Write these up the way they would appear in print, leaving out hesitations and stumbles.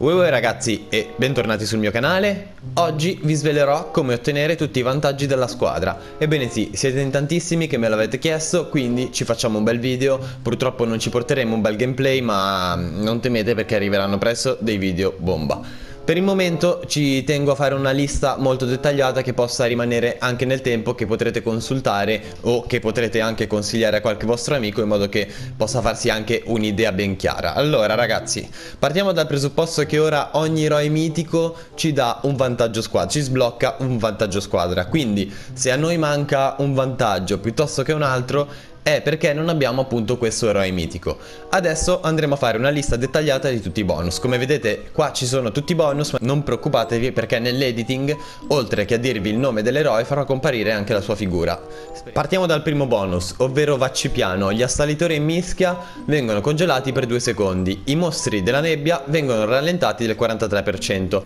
Uè ragazzi e bentornati sul mio canale. Oggi vi svelerò come ottenere tutti i vantaggi della squadra. Ebbene sì, siete in tantissimi che me l'avete chiesto, quindi ci facciamo un bel video. Purtroppo non ci porteremo un bel gameplay, ma non temete perché arriveranno presto dei video bomba. Per il momento ci tengo a fare una lista molto dettagliata che possa rimanere anche nel tempo, che potrete consultare o che potrete anche consigliare a qualche vostro amico in modo che possa farsi anche un'idea ben chiara. Allora ragazzi, partiamo dal presupposto che ora ogni eroe mitico ci dà un vantaggio squadra, ci sblocca un vantaggio squadra. Quindi se a noi manca un vantaggio piuttosto che un altro è perché non abbiamo appunto questo eroe mitico. Adesso andremo a fare una lista dettagliata di tutti i bonus. Come vedete qua ci sono tutti i bonus, ma non preoccupatevi perché nell'editing, oltre che a dirvi il nome dell'eroe, farò comparire anche la sua figura. Partiamo dal primo bonus, ovvero Vaccipiano. Gli assalitori in mischia vengono congelati per 2 secondi. I mostri della nebbia vengono rallentati del 43%.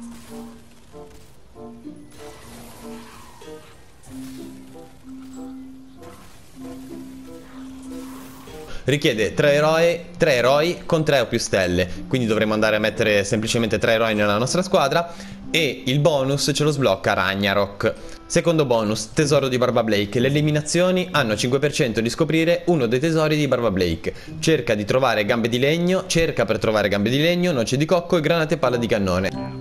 Richiede 3 eroi con 3 o più stelle, quindi dovremo andare a mettere semplicemente 3 eroi nella nostra squadra. E il bonus ce lo sblocca Ragnarok. Secondo bonus, tesoro di Barba Blake. Le eliminazioni hanno 5% di scoprire uno dei tesori di Barba Blake. Cerca per trovare gambe di legno, noce di cocco e granate palla di cannone.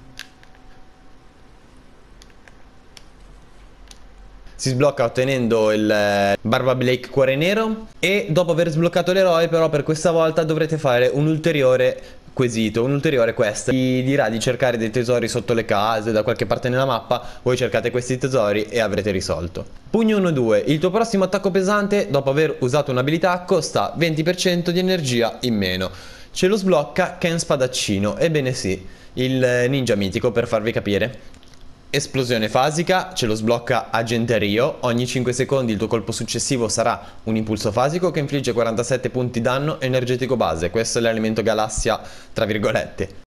Si sblocca ottenendo il Barba Blake cuore nero. E dopo aver sbloccato l'eroe, però, per questa volta dovrete fare un ulteriore quesito, un ulteriore quest. Vi dirà di cercare dei tesori sotto le case, da qualche parte nella mappa. Voi cercate questi tesori e avrete risolto. Pugno 1-2. Il tuo prossimo attacco pesante, dopo aver usato un'abilità, costa 20% di energia in meno. Ce lo sblocca Ken Spadaccino. Ebbene sì, il ninja mitico, per farvi capire. Esplosione fasica, ce lo sblocca Agente Rio. Ogni 5 secondi il tuo colpo successivo sarà un impulso fasico che infligge 47 punti danno energetico base. Questo è l'elemento galassia tra virgolette.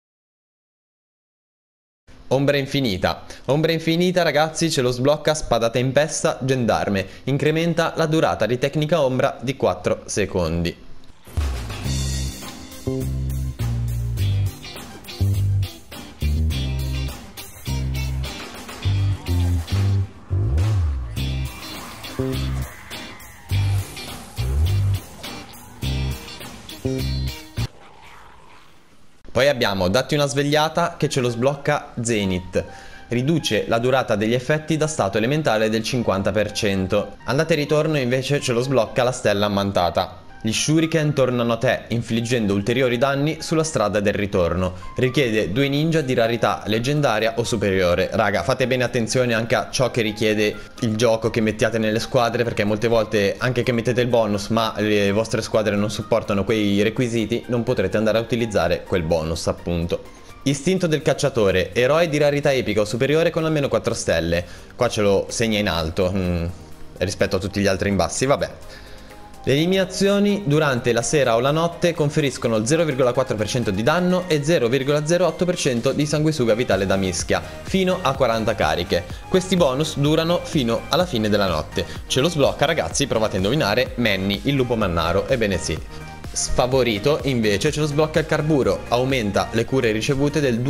Ombra infinita. Ombra infinita ragazzi ce lo sblocca Spada Tempesta Gendarme. Incrementa la durata di tecnica ombra di 4 secondi. Poi abbiamo Datti una svegliata che ce lo sblocca Zenith. Riduce la durata degli effetti da stato elementale del 50%. Andata e ritorno invece ce lo sblocca la stella ammantata. Gli shuriken tornano a te, infliggendo ulteriori danni sulla strada del ritorno. Richiede 2 ninja di rarità leggendaria o superiore. Raga, fate bene attenzione anche a ciò che richiede il gioco che mettiate nelle squadre, perché molte volte anche che mettete il bonus ma le vostre squadre non supportano quei requisiti, non potrete andare a utilizzare quel bonus appunto. Istinto del cacciatore, eroe di rarità epica o superiore con almeno 4 stelle. Qua ce lo segna in alto rispetto a tutti gli altri in bassi, vabbè. Le eliminazioni durante la sera o la notte conferiscono il 0,4% di danno e 0,08% di sanguisuga vitale da mischia, fino a 40 cariche. Questi bonus durano fino alla fine della notte. Ce lo sblocca ragazzi, provate a indovinare, Manny, il lupo mannaro. Ebbene sì. Sfavorito invece ce lo sblocca il carburo, aumenta le cure ricevute del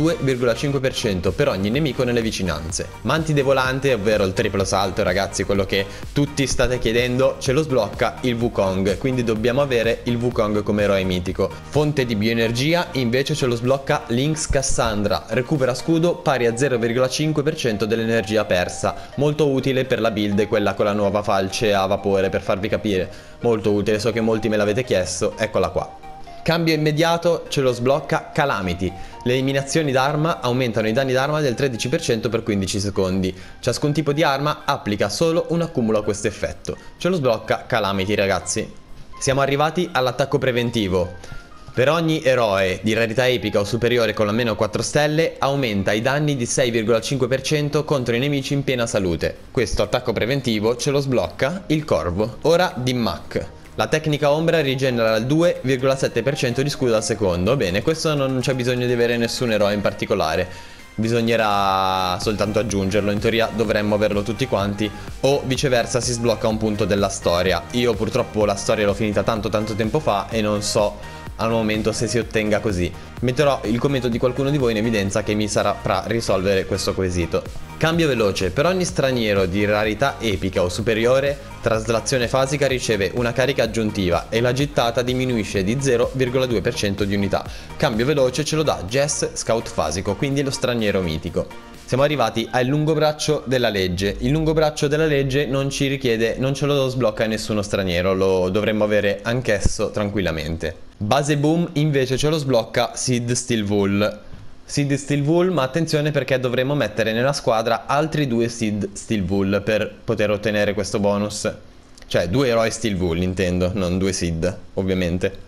2,5% per ogni nemico nelle vicinanze. Mantide volante, ovvero il triplo salto ragazzi, quello che tutti state chiedendo, ce lo sblocca il Wukong, quindi dobbiamo avere il Wukong come eroe mitico. Fonte di bioenergia invece ce lo sblocca Lynx Cassandra, recupera scudo pari a 0,5% dell'energia persa, molto utile per la build, quella con la nuova falce a vapore, per farvi capire. Molto utile, so che molti me l'avete chiesto, eccola qua. Cambio immediato ce lo sblocca Calamity. Le eliminazioni d'arma aumentano i danni d'arma del 13% per 15 secondi. Ciascun tipo di arma applica solo un accumulo a questo effetto. Ce lo sblocca Calamity ragazzi. Siamo arrivati all'attacco preventivo. Per ogni eroe di rarità epica o superiore con almeno 4 stelle aumenta i danni di 6,5% contro i nemici in piena salute. Questo attacco preventivo ce lo sblocca il Corvo. Ora Dimmak. La tecnica ombra rigenera il 2,7% di scudo al secondo. Bene, questo non c'è bisogno di avere nessun eroe in particolare. Bisognerà soltanto aggiungerlo, in teoria dovremmo averlo tutti quanti, o viceversa si sblocca un punto della storia. Io purtroppo la storia l'ho finita tanto tempo fa e non so al momento se si ottenga così. Metterò il commento di qualcuno di voi in evidenza che mi saprà risolvere questo quesito. Cambio veloce. Per ogni straniero di rarità epica o superiore, traslazione fasica riceve una carica aggiuntiva e la gittata diminuisce di 0,2% di unità. Cambio veloce ce lo dà Jess Scout Fasico, quindi lo straniero mitico. Siamo arrivati al lungo braccio della legge. Il lungo braccio della legge non ci richiede, non ce lo sblocca nessuno straniero, lo dovremmo avere anch'esso tranquillamente. Base Boom invece ce lo sblocca Sid Stillwool. Sid Stillwool, ma attenzione perché dovremmo mettere nella squadra altri 2 Sid Stillwool per poter ottenere questo bonus. Cioè 2 eroi Stillwool intendo, non 2 Sid, ovviamente.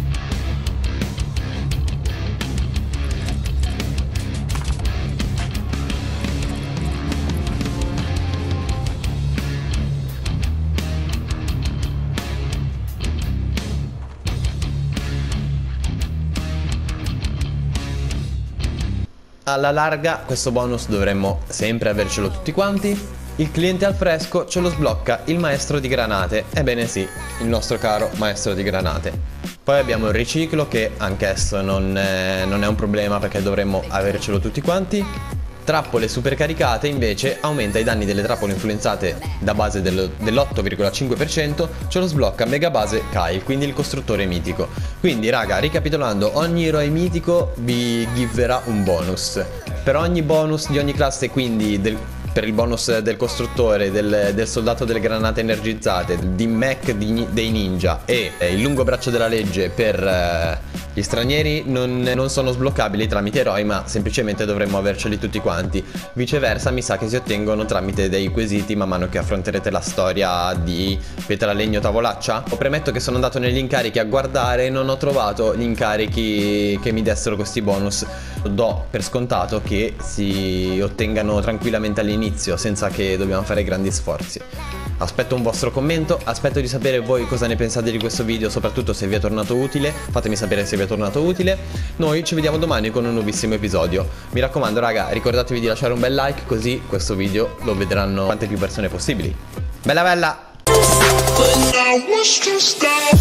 Alla larga questo bonus dovremmo sempre avercelo tutti quanti. Il cliente al fresco ce lo sblocca il maestro di granate. Ebbene sì, il nostro caro maestro di granate. Poi abbiamo il riciclo che anch'esso non è un problema perché dovremmo avercelo tutti quanti. Trappole supercaricate invece aumenta i danni delle trappole influenzate da base dell'8,5%, ce lo sblocca Mega Base Kyle, quindi il costruttore mitico. Quindi raga, ricapitolando, ogni eroe mitico vi giverà un bonus. Per ogni bonus di ogni classe, quindi per il bonus del costruttore, del soldato delle granate energizzate, di mech dei ninja e il lungo braccio della legge per gli stranieri non sono sbloccabili tramite eroi, ma semplicemente dovremmo averceli tutti quanti. Viceversa mi sa che si ottengono tramite dei quesiti man mano che affronterete la storia di Pietra Legno Tavolaccia. Premetto che sono andato negli incarichi a guardare e non ho trovato gli incarichi che mi dessero questi bonus. Do per scontato che si ottengano tranquillamente all'inizio senza che dobbiamo fare grandi sforzi. Aspetto un vostro commento, aspetto di sapere voi cosa ne pensate di questo video, soprattutto se vi è tornato utile. Fatemi sapere se vi è tornato utile. Noi ci vediamo domani con un nuovissimo episodio. Mi raccomando raga, ricordatevi di lasciare un bel like, così questo video lo vedranno quante più persone possibili. Bella bella!